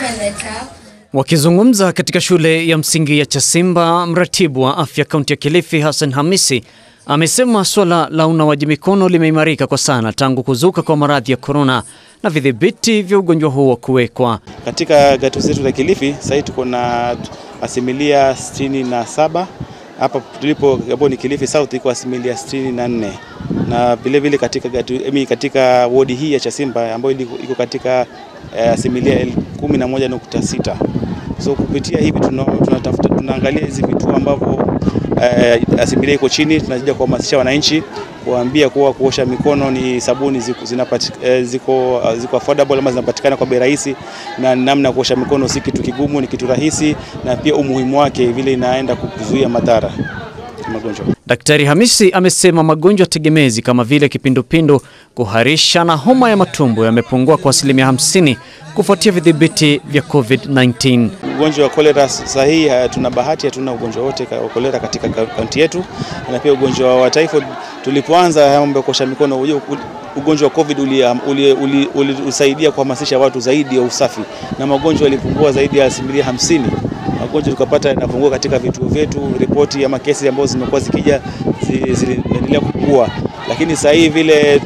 Wakizungumza katika shule ya msingi ya Chasimba, mratibu wa afya kaunti ya Kilifi Hassan Hamisi amesema swala la unawaji mikono limeimarika kwa sana tangu kuzuka kwa maradhi ya corona na vidhibiti vya ugonjwa huo kuwekwa. Katika gatuzi letu la Kilifi sasa tuko na asilimia 67. Hapa tulipo hapo ni Kilifi South iko asilimia 64. Na vile vile katika wodi hii ya Chasimba ambayo iko katika asilimia 11.6. So kupitia hivi tunaangalia hizi vituo ambavyo asilimia iko chini, tunazidi kuhamasisha wananchi kuambia kuwa kuosha mikono ni sabuni ziko affordable ama zinapatikana kwa bei rahisi, na namna kuosha mikono si kitu kigumu, ni kitu rahisi, na pia umuhimu wake vile inaenda kuzuia madhara magonjwa. Daktari Hamisi amesema magonjwa tegemezi kama vile kipindupindu, kuharisha na homa ya matumbo yamepungua kwa asilimia 50 kufuatia vidhibiti vya COVID-19. Ugonjwa wa kolera sahihi tuna bahati hatuna ugonjwa wote wa kolera katika kaunti yetu, na pia ugonjwa wa typhoid tulipoanza mambo ya kuosha mikono, ugonjwa wa COVID ulisaidia kuhamasisha watu zaidi ya usafi, na magonjwa yalipungua zaidi ya asilimia 50. Magonjwa tukapata yanapungua katika vituo vyetu, ripoti ama kesi ambazo zimekuwa zikija zinaendelea kupungua. Lakini sasa hivi vile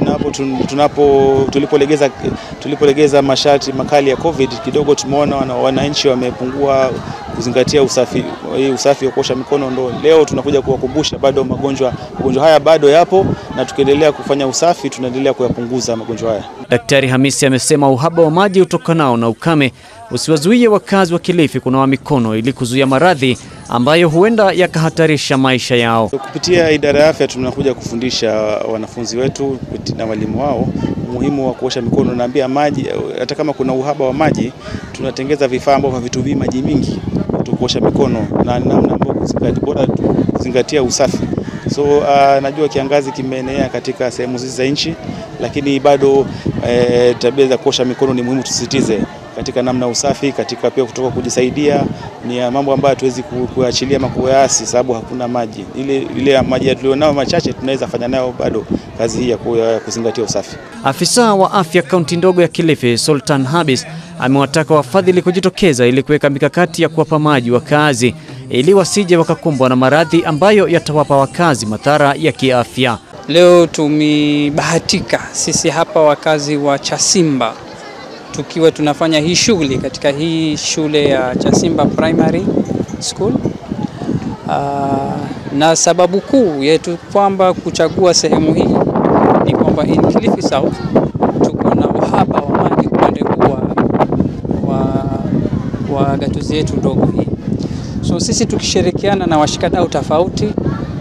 tulipolegeza masharti makali ya COVID kidogo, tumeona wananchi wamepungua kuzingatia usafi wa kuosha mikono. Ndo leo tunakuja kuwakumbusha bado magonjwa haya bado yapo, na tukiendelea kufanya usafi tunaendelea kuyapunguza magonjwa haya. Daktari Hamisi amesema uhaba wa maji utokanao na ukame usiwazuie wakazi wa Kilifi kunawa mikono ili kuzuia maradhi ambayo huenda yakahatarisha maisha yao. Kupitia idara ya afya tunakuja kufundisha wanafunzi wetu na walimu wao umuhimu wa kuosha mikono. Naambia maji, hata kama kuna uhaba wa maji, tunatengeza vifaa ambavyo vitumii maji mingi kuosha mikono, na namna ambayo kuzingatia usafi. So najua kiangazi kimeenea katika sehemu hizi za nchi, lakini bado tabia za kuosha mikono ni muhimu tusisitize katika namna usafi, katika pia kutoka kujisaidia. Ni mambo ambayo hatuwezi kuachilia ama kuyaasi sababu hakuna maji. Ile maji tulionao machache tunaweza fanya nayo bado kazi hii ya kuzingatia usafi. Afisa wa afya kaunti ndogo ya Kilifi Sultan Habis amewataka wafadhili kujitokeza ili kuweka mikakati ya kuwapa maji wakaazi ili wasije wakakumbwa na maradhi ambayo yatawapa wakazi madhara ya kiafya. Leo tumebahatika sisi hapa wakazi wa Chasimba tukiwa tunafanya hii shughuli katika hii shule ya Chasimba Primary School. Na sababu kuu yetu kwamba kuchagua sehemu hii ni kwamba in Kilifi South tuko na uhaba wa maji upande wa gatuzi yetu ndogo hii. So sisi tukishirikiana na washikadau tofauti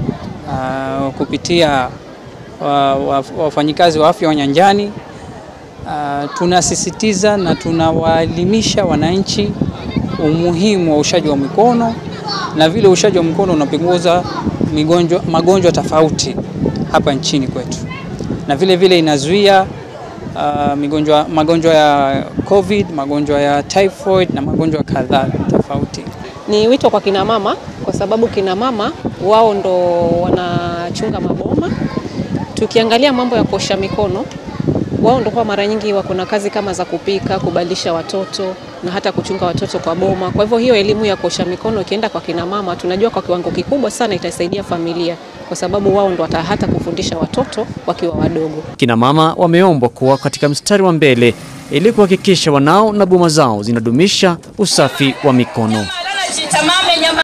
kupitia wafanyikazi wa afya wa nyanjani, tunasisitiza na tunawaelimisha wananchi umuhimu wa ushaji wa mikono, na vile ushaji wa mikono unapunguza magonjwa tofauti hapa nchini kwetu, na vile inazuia magonjwa ya COVID, magonjwa ya typhoid na magonjwa kadhaa tofauti. Ni wito kwa kina mama, kwa sababu kina mama wao ndo wanachunga maboma. Tukiangalia mambo ya kuosha mikono, wao ndo kwa mara nyingi wako na kazi kama za kupika, kubadilisha watoto na hata kuchunga watoto kwa boma. Kwa hivyo hiyo elimu ya kuosha mikono ikienda kwa kina mama, tunajua kwa kiwango kikubwa sana itasaidia familia, kwa sababu wao ndo hata kufundisha watoto wakiwa wadogo. Kina mama wameombwa kuwa katika mstari wa mbele ili kuhakikisha wanao na boma zao zinadumisha usafi wa mikono.